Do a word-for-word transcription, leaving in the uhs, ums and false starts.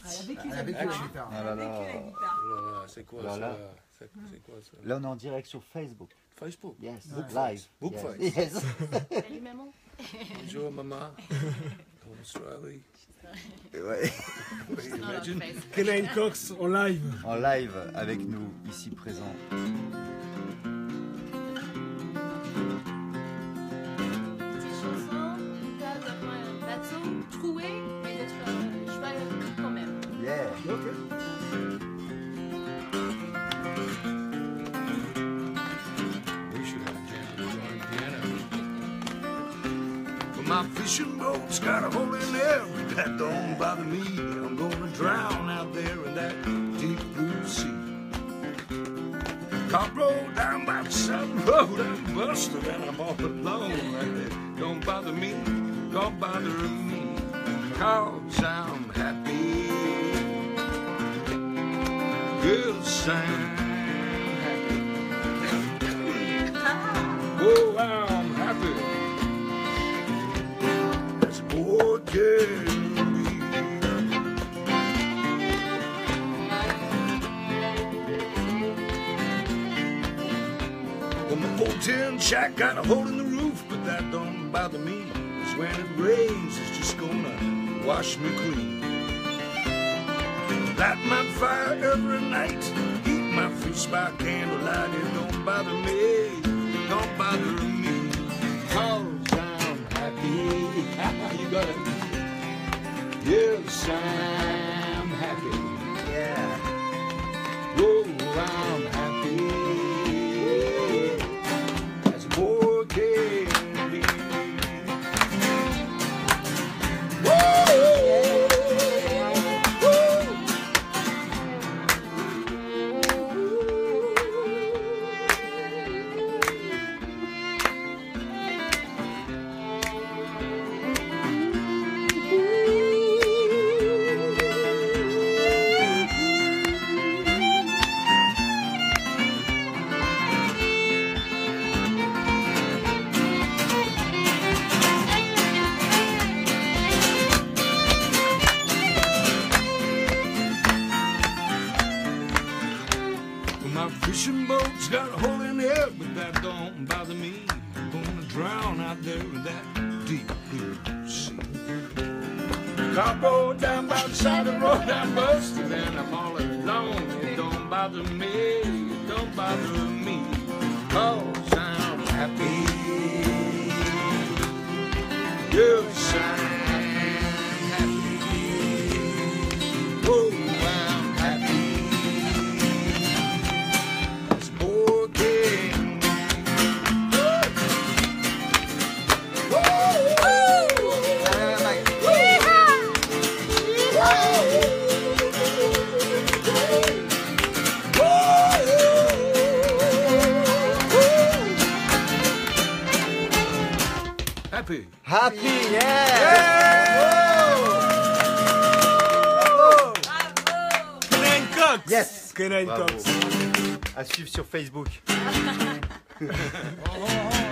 Avec la guitare. Ah là là. C'est quoi Là, ça? là. C'est quoi ça? Là, on est en direct sur Facebook. Facebook. Yes, Ouais. live. Book yes. fight. Yes. Salut maman. Bonjour maman. Australie. Ouais. Imagine. Kenan Cox en live. En live avec nous, ici présent. Petite chanson, une tas d'avoir un bateau troué, mais d'être euh, cheval quand même. Yeah. We should have a jam joint piano. But my fishing boat's got a hole in there. That don't bother me. I'm gonna drown out there in that deep blue sea. Car rolled down by the side of the road. I'm busted and I'm all alone. That don't bother me. Don't bother me. Cause I'm happy. Yes, I'm happy. Oh, I'm happy. As a boy can be. Well, my four tin shack got a hole in the roof, but that don't bother me. 'Cause when it rains, it's just gonna wash me clean. Light my fire every night, eat my feast by candlelight. It don't bother me, don't bother me. 'Cause I'm happy. You got it. Yes, I'm happy. Yeah. Oh, I'm happy. As a boy can be. My fishing boat's got a hole in it, but that don't bother me. I'm gonna drown out there in that deep blue sea. Car rolled down by the side of the road, I'm busted and I'm all alone. It don't bother me, it don't bother me, 'cause I'm happy. Yes, I'm happy. Oh, I'm happy. Happy. Happy, yeah. Kenan Cox. Yes. Kenan Bravo. Cox. À suivre sur Facebook. Oh, oh, oh.